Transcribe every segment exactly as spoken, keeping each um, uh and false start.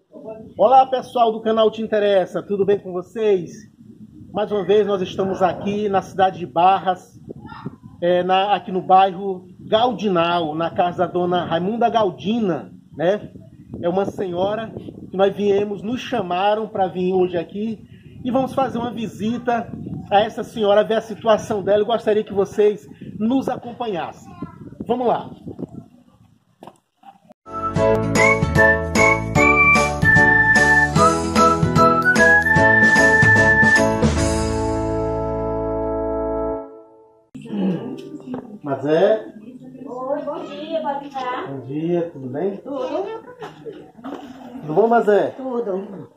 Olá pessoal do canal Te Interessa, tudo bem com vocês? Mais uma vez nós estamos aqui na cidade de Barras, é, na, aqui no bairro Gaudinal, na casa da dona Raimunda Galdina, né? É uma senhora que nós viemos, nos chamaram para vir hoje aqui e vamos fazer uma visita a essa senhora, ver a situação dela. Eu gostaria que vocês nos acompanhassem. Vamos lá. Mas é... Oi, bom dia, pode entrar? Bom dia, tudo bem? Tudo. Tudo bom, Mazé? Tudo.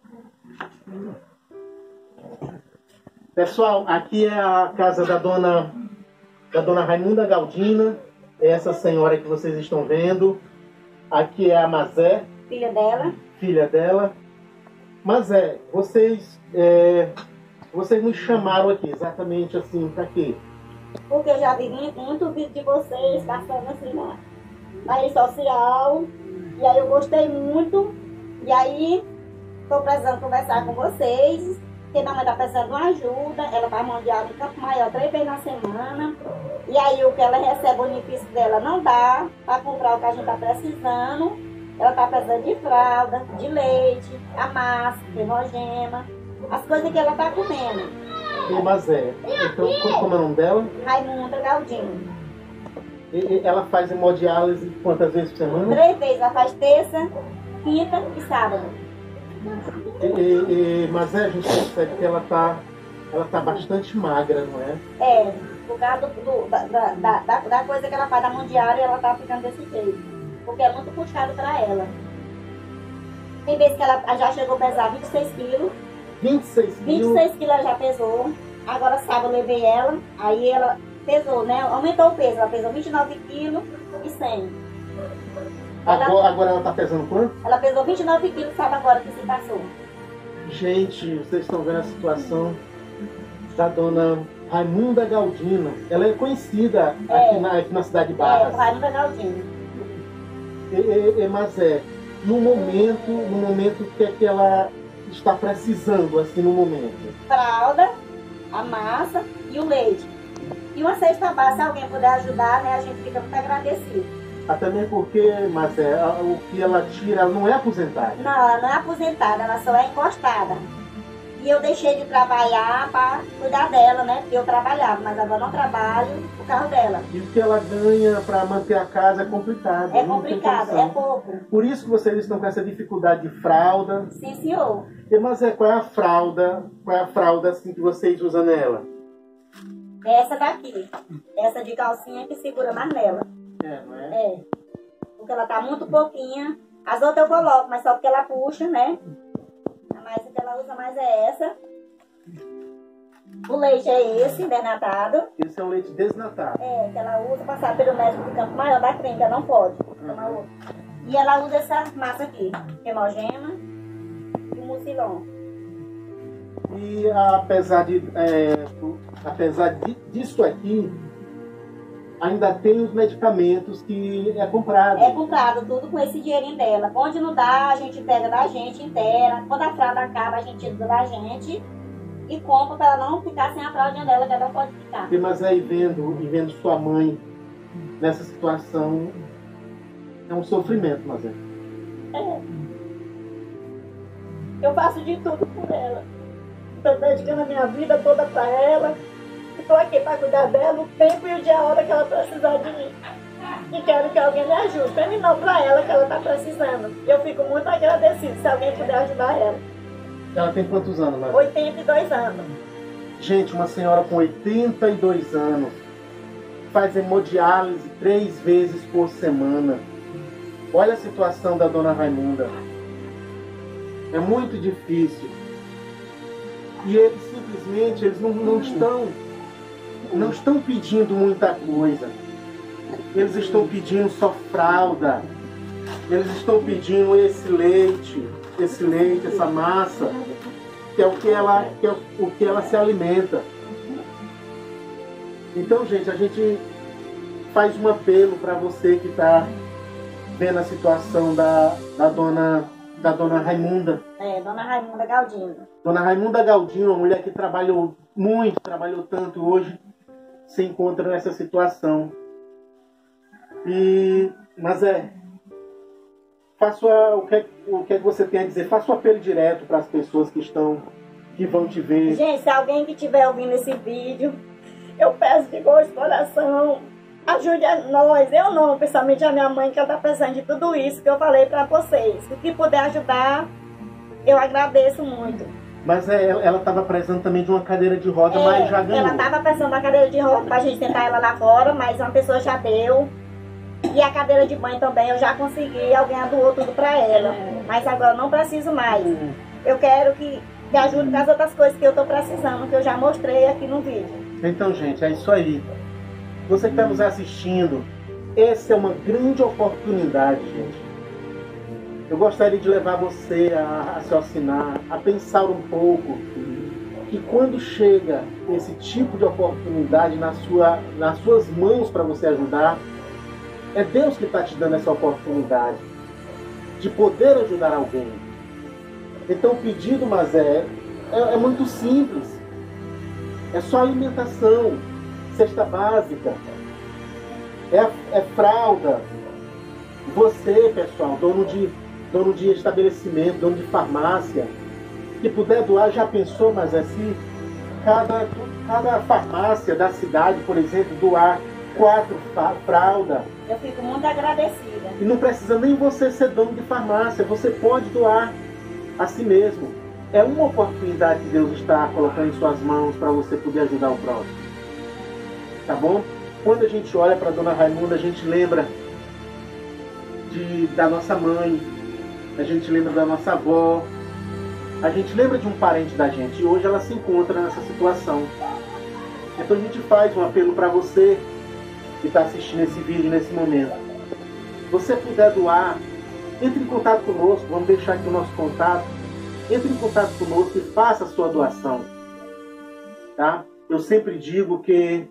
Pessoal, aqui é a casa da dona, da dona Raimunda Galdina, essa senhora que vocês estão vendo. Aqui é a Mazé, Filha dela. filha dela. Mazé, vocês, é, vocês nos chamaram aqui exatamente assim, para quê? Porque eu já vi muito vídeo de vocês passando assim na, na rede social. E aí eu gostei muito. E aí estou precisando conversar com vocês. Porque minha mãe está precisando de uma ajuda. Ela está mundial em Campo Maior três vezes na semana. E aí o que ela recebe, o benefício dela não dá para comprar o que a gente está precisando. Ela está precisando de fralda, de leite, a massa, hemogema, as coisas que ela está comendo. E Mazé, então como é o nome dela? Raimunda Galdina. E, e ela faz hemodiálise quantas vezes por semana? Três vezes, ela faz terça, quinta e sábado. E, e, e, Mazé, a gente percebe que ela tá, ela tá bastante magra, não é? É, por causa do, do, da, da, da, da coisa que ela faz da mão diária, ela tá ficando desse jeito. Porque é muito puxado pra ela. Tem vezes que ela já chegou a pesar vinte e seis quilos. vinte e seis vinte e quilos? seis quilos ela já pesou. Agora sábado eu levei ela, aí ela pesou, né? Aumentou o peso, ela pesou vinte e nove quilos e cem. Agora, Ela, agora ela tá pesando quanto? ela pesou vinte e nove quilos, sabe agora que se passou. Gente, vocês estão vendo a situação da dona Raimunda Galdina. Ela é conhecida É. aqui, na, aqui na cidade de É, Barras. Raimunda Galdina. E, e, e, mas é, no momento, no momento que é que ela está precisando, assim, no momento? Fralda, a massa e o leite. E uma cesta básica, se alguém puder ajudar, né, a gente fica muito agradecido. Até mesmo porque, mas é, a- o que ela tira, ela não é aposentada. Não, ela não é aposentada, ela só é encostada. E eu deixei de trabalhar para cuidar dela, né? Porque eu trabalhava, mas agora não trabalho por causa dela. E o que ela ganha para manter a casa é complicado. É não tem complicado, condição. é pouco. Por isso que vocês estão com essa dificuldade de fralda. Sim, senhor. E, mas é, qual é a fralda? Qual é a fralda assim que vocês usam nela? Essa daqui. Essa de calcinha que segura mais nela. É, não é? É. Porque ela tá muito pouquinha. As outras eu coloco, mas só porque ela puxa, né? Mas o que ela usa mais é essa. O leite é esse, desnatado. Esse é um leite desnatado. É, que ela usa passar pelo médico de Campo Maior da clínica, não pode tomar outro. E ela usa essa massa aqui, hemogema e o mucilon. E apesar de, é, apesar de, disso aqui, ainda tem os medicamentos que é comprado. É comprado tudo com esse dinheirinho dela. Onde não dá, a gente pega da gente inteira. Quando a fralda acaba, a gente tira da gente e compra para ela não ficar sem a fraldinha dela, que ela não pode ficar. E, mas aí vendo, e vendo sua mãe nessa situação, é um sofrimento, mas é. É. Eu faço de tudo por ela. Estou dedicando a minha vida toda para ela. Estou aqui para cuidar dela o tempo e o dia, a hora que ela precisar de mim. E quero que alguém me ajude. Para mim não, para ela que ela está precisando. Eu fico muito agradecida se alguém puder ajudar ela. Ela tem quantos anos, Maria? oitenta e dois anos. Gente, uma senhora com oitenta e dois anos faz hemodiálise três vezes por semana. Olha a situação da dona Raimunda. É muito difícil. E eles simplesmente eles não, não estão não estão pedindo muita coisa. Eles estão pedindo só fralda. Eles estão pedindo esse leite, esse leite, essa massa, que é o que ela, que é o que ela se alimenta. Então, gente, a gente faz um apelo para você que está vendo a situação da, da dona da dona Raimunda. É, dona Raimunda Galdino. Dona Raimunda Galdino, uma mulher que trabalhou muito, trabalhou tanto, hoje se encontra nessa situação. E, mas é, faça o que, o que você tem a dizer, faça o apelo direto para as pessoas que estão, que vão te ver. Gente, se alguém que estiver ouvindo esse vídeo, eu peço de gosto de coração, ajude a nós, eu não, principalmente a minha mãe, que ela está precisando de tudo isso que eu falei para vocês. O que puder ajudar, eu agradeço muito. Mas é, ela estava precisando também de uma cadeira de roda, é, mas já ganhou. Ela estava precisando da cadeira de roda para a gente tentar ela lá fora, mas uma pessoa já deu. E a cadeira de banho também eu já consegui, alguém doou tudo para ela. É. Mas agora eu não preciso mais. Uhum. Eu quero que me ajude com as outras coisas que eu estou precisando, que eu já mostrei aqui no vídeo. Então, gente, é isso aí. Você que está nos assistindo, essa é uma grande oportunidade, gente. Eu gostaria de levar você a raciocinar, a pensar um pouco, que quando chega esse tipo de oportunidade na sua, nas suas mãos para você ajudar, é Deus que está te dando essa oportunidade de poder ajudar alguém. Então o pedido, mas é, é, é muito simples. É só alimentação, cesta básica, é, é fralda. Você, pessoal, dono de, dono de estabelecimento, dono de farmácia, que puder doar, já pensou, mas é se cada, cada farmácia da cidade, por exemplo, doar quatro fraldas. Eu fico muito agradecida. E não precisa nem você ser dono de farmácia, você pode doar a si mesmo. É uma oportunidade que Deus está colocando em suas mãos para você poder ajudar o próximo. Tá bom? Quando a gente olha para a dona Raimunda, a gente lembra de, da nossa mãe, a gente lembra da nossa avó, a gente lembra de um parente da gente, e hoje ela se encontra nessa situação. Então a gente faz um apelo para você que está assistindo esse vídeo nesse momento. Se você puder doar, entre em contato conosco, vamos deixar aqui o nosso contato. Entre em contato conosco e faça a sua doação. Tá? Eu sempre digo que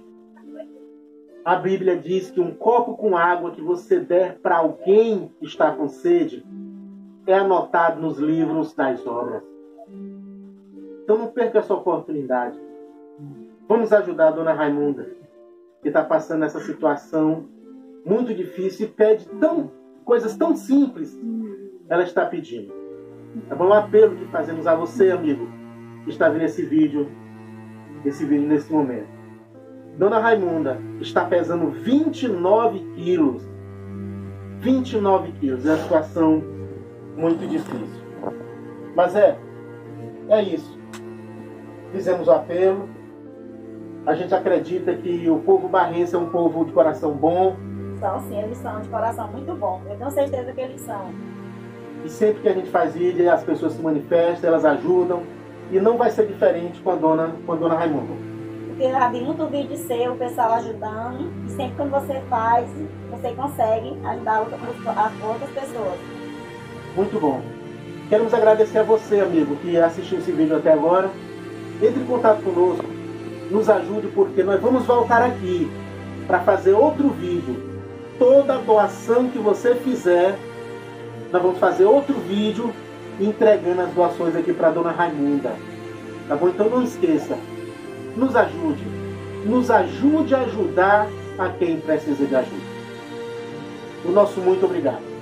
a Bíblia diz que um copo com água que você der para alguém que está com sede é anotado nos livros das obras. Então não perca essa oportunidade. Vamos ajudar a dona Raimunda, que está passando essa situação muito difícil e pede tão, coisas tão simples, ela está pedindo. É bom, um apelo que fazemos a você, amigo, que está vendo esse vídeo, esse vídeo nesse momento. Dona Raimunda está pesando vinte e nove quilos. vinte e nove quilos. É uma situação muito difícil. Mas é, é isso. Fizemos o apelo. A gente acredita que o povo barrense é um povo de coração bom. São sim, eles são de coração muito bom. Eu tenho certeza que eles são. E sempre que a gente faz vídeo, as pessoas se manifestam, elas ajudam. E não vai ser diferente com a dona, com a dona Raimunda. Porque eu já vi muito vídeo seu, o pessoal ajudando. E sempre quando você faz, você consegue ajudar outras, outras pessoas. Muito bom. Queremos agradecer a você, amigo, que assistiu esse vídeo até agora. Entre em contato conosco. Nos ajude, porque nós vamos voltar aqui para fazer outro vídeo. Toda doação que você fizer, nós vamos fazer outro vídeo entregando as doações aqui para a dona Raimunda. Tá bom? Então não esqueça. Nos ajude. Nos ajude a ajudar a quem precisa de ajuda. O nosso muito obrigado.